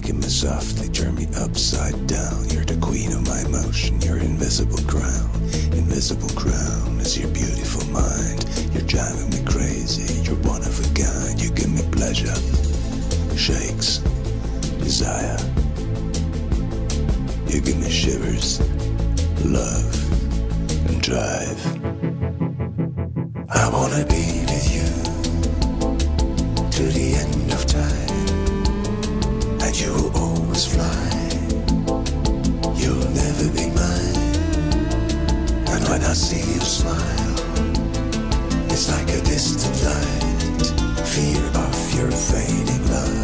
shaking me softly, turn me upside down. You're the queen of my emotion, your invisible crown. Invisible crown is your beautiful mind. You're driving me crazy, you're one of a kind. You give me pleasure, shakes, desire. You give me shivers, love, and drive. I wanna be with you to the end of time, and you will always fly. You'll never be mine. And when I see you smile, it's like a distant light, fear of your fading love.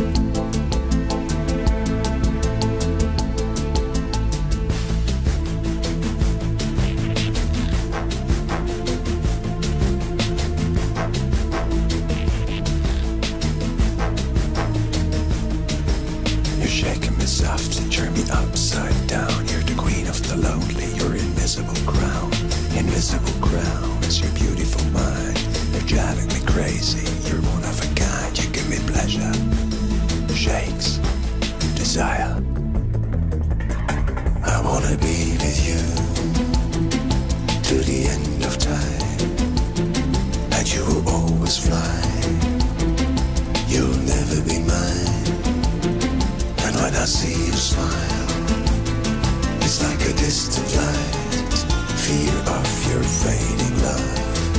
Shaking me softly, turn me upside down. You're the queen of the lonely, your invisible crown. Invisible crown is your beautiful mind. You're driving me crazy, you're one of a kind. You give me pleasure, shakes, desire. I wanna be with you to the end of time, and you will always fly. You'll never be mine. When I see you smile, it's like a distant light, fear of your fading love.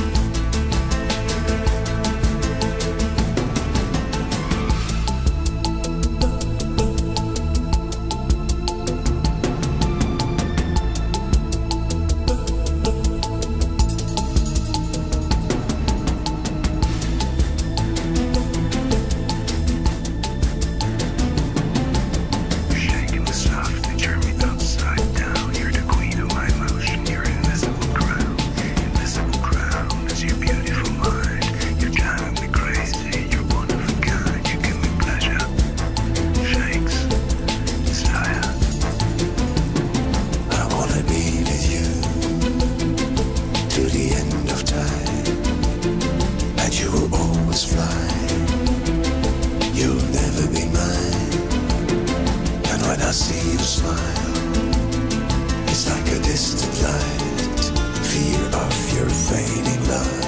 When I see you smile, it's like a distant light, fear of your fading love.